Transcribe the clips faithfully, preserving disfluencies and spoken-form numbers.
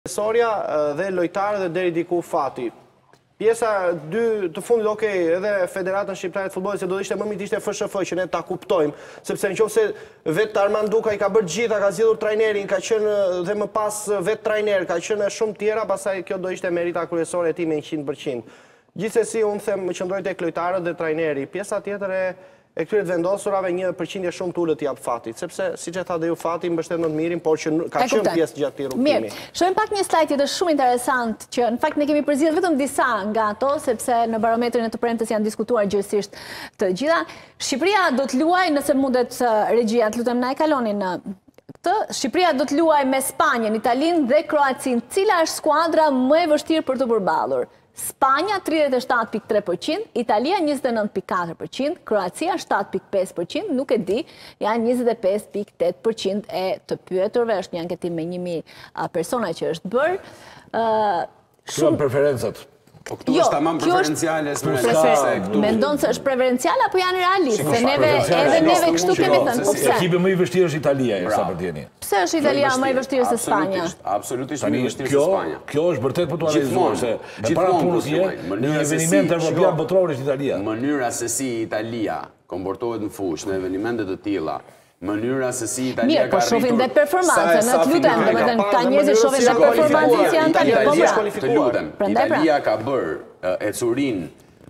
Soria dhe lojtarë dhe deri diku Fati. Pjesa dy të fundit, okej, edhe Federatën Shqiptare të Futbollit se do të ishte më mirë të ishte F S F që ne ta kuptojmë, sepse nëse vetë Armand Duka i ka bërë gjitha, ka zgjedhur trajnerin, ka qenë dhe më pas vetë trajner, ka qenë shumë tjera, pastaj kjo do ishte merita kryesore e tij me njëqind përqind. Gjithsesi, unë them më qëndroj tek lojtarët dhe trajneri. Pjesa tjetër e e këtyre të vendosurave një përqindje shumë të ulët jap Fatit, sepse siç e tha dhe ju Fati mbështet më të mirin, por që ka qenë pjesë gjatë këtij rrugtimi. Mirë, shohim pak një slajd tjetër shumë interesant që në fakt ne kemi përzgjedhur vetëm disa nga ato, sepse në barometrin e të premtes janë diskutuar gjithsesi të gjitha. Shqipëria do të luajë, nëse mundet regjia, të lutem na e kaloni në këtë. Shqipëria do të luajë me Spanjën, Italinë dhe Kroacinë. Cila është skuadra më e vështirë për të përballur? Spanja tridhjetë e shtatë pikë tre përqind, Italia njëzet e nëntë pikë katër përqind, Kroacia shtatë pikë pesë përqind, nuk e di, janë njëzet e pesë pikë tetë përqind e të pyeturve, është një anketim me një mijë persona që është bërë. Shumë preferencat. Po këtu është tamam preferenciale, mendon se është preferenciale apo janë realiste? Se neve edhe neve kështu kemi thënë, po pse? Ekipi më i vështirë është Italia, sa për tjeni. Pse është Italia më i vështirë se Spanja? Absolutisht më i vështirë se Spanja. Kjo është vërtet për të analizuar se e para punës një, në eveniment evropian botror është Italia. Mënyra se si Italia komportohet në fushë në evenimentet të tilla, mënyra se si Italia ka arritur. Mirë, po shohin dhe performancën, në të lutem, domethënë këta njerëz shohin dhe performancën si janë tani, po pra. Të lutem, Italia ka bërë Ecurin,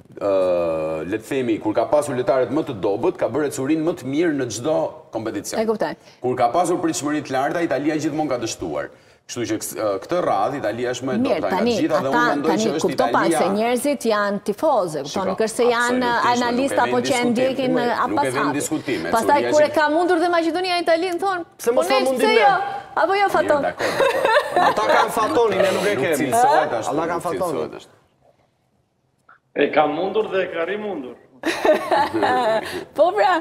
le të themi, kur ka pasur lojtarët më të dobët, ka bërë Ecurin më të mirë në çdo kompeticion. E kuptoj. Kur ka pasur pritshmëri të larta, Italia gjithmonë ka dështuar. Kështu që këtë radhë Italia është më e dobta nga të gjitha dhe unë mendoj që është Italia. Se njerëzit janë tifozë, nuk është se janë analista apo që e ndjekin apasati. Pastaj kur e ka mundur dhe Maqedonia Italinë thonë, po ne pse jo? Apo jo Faton? Ata kanë Fatonin, ne nuk e kemi. Ata kanë Fatonin. E ka mundur dhe e ka rimundur. Po pra.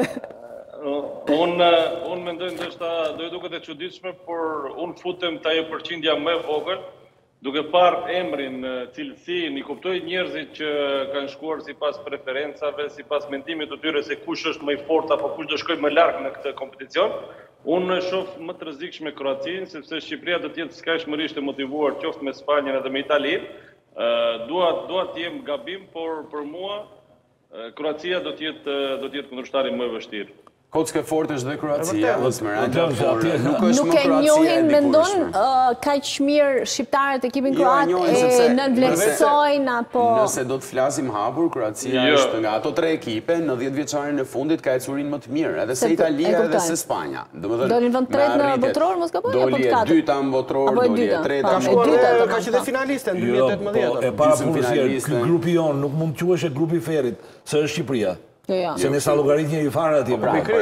Unë mendoj ndoshta do i duket e çuditshme, por unë futem te ajo përqindja më e vogël, duke parë emrin, cilësinë, i kuptoj njerëzit që kanë shkuar sipas preferencave, sipas mendimit të tyre se kush është më i fortë apo kush do shkojë më larg në këtë kompeticion. Unë shoh më të rrezikshme Kroacinë, sepse Shqipëria do të jetë skajshmërisht e motivuar qoftë me Spanjën edhe me Italinë. Dua dua të jem gabim, por për mua Kroacia do të jetë do të jetë kundërshtari më i vështirë. Kockë fort është dhe Kroacia, nuk e njohin, mendon kaq mirë shqiptarët ekipin kroat e nënvlerësojnë apo nëse do të flasim hapur, Kroacia është nga ato tre ekipe në dhjetë vjeçarin e fundit ka ecurin më të mirë, edhe se Italia edhe se Spanja. Dolin vend tretë në botror, mos gaboj apo të katërt? Doli e dyta në botror, doli e treta. Ka shkuar ka qenë finaliste në dy mijë e tetëmbëdhjetë. E para punës, ky grupi jon nuk mund të quhesh grupi i Ferrit, se është Shqipëria. Se ne sa llogaritje i fare atje.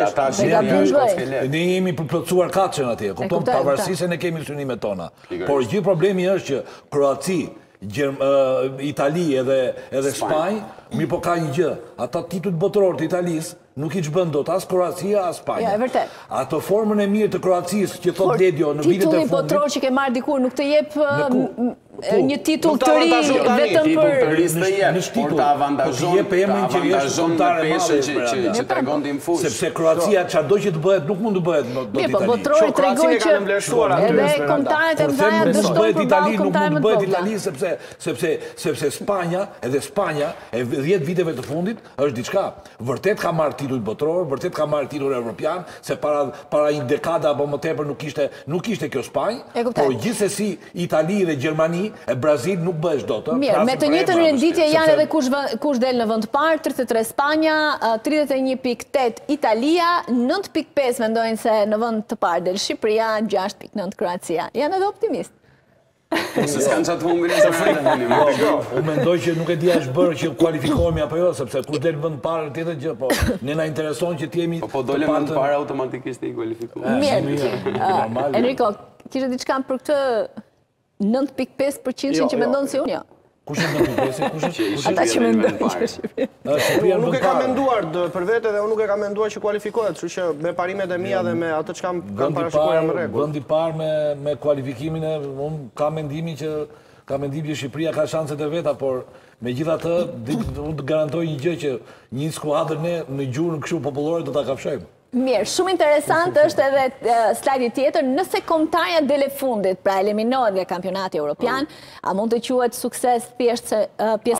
Ne jemi përplotësuar katçën atje, kupton, pavarësisht se ne kemi synimet tona. Por gjithë problemi është që Kroaci, Itali edhe edhe Spanjë, mirë po ka një gjë, ata titujt botror të Italisë nuk i çbën dot as Kroacia as Spanja. Ja, e vërtet. Ato formën e mirë të Kroacisë që thot Dedio në vitet e fundit. Titulli botror që ke marrë dikur nuk të jep një titull të ri vetëm për në shtyp, por ta avantazhon jep emrin që është kontare që që tregon tim fush. Sepse Kroacia çdo që të bëhet nuk mund të bëhet dot Itali. Po botrori tregoi që edhe kontarët e mëdha dështojnë për Itali nuk mund të bëhet Itali sepse sepse sepse Spanja, edhe Spanja e dhjetë viteve të fundit është diçka. Vërtet ka marrë titull botror, vërtet ka marrë titull evropian, se para para një dekade apo më tepër nuk ishte nuk ishte kjo Spanjë, por gjithsesi Itali dhe Gjermani e Brazil nuk bëhesh dot. Mirë, me të njëjtën renditje janë edhe kush kush del në vend të parë, tridhjetë e tre Spanja, tridhjetë e një pikë tetë Italia, nëntë pikë pesë mendojnë se në vend të parë del Shqipëria, gjashtë pikë nëntë Kroacia. Janë edhe optimist. Se s'kanë qatë hungri se frikën. Unë mendoj që nuk e di është bërë që kualifikohemi apo jo, sepse kush del në vend të parë tjetër gjë, po ne na intereson që të jemi po dole vend të parë automatikisht i kualifikuar. Mirë. Enrico, kishe diçka për këtë nëntë pikë pesë përqind që mendon si unë, jo. Kush është nëntë pikë pesë? Kush është? Ata që mendojnë që Shqipëria. Unë nuk e kam menduar për vete dhe unë nuk e kam menduar që kualifikohet, kështu që me parimet e mia dhe me atë që kam parashikuar jam në rregull. Vendi i parë me me kualifikimin e unë kam mendimin që ka mendim që Shqipëria ka shanset e veta, por megjithatë unë të garantoj një gjë që një skuadër ne në gjuhën kështu popullore do ta kafshojmë. Mirë, shumë interesant është edhe slajdi tjetër, nëse kombëtarja dele fundit, pra eliminohet nga kampionati evropian, a mund të quhet sukses thjesht se pjesë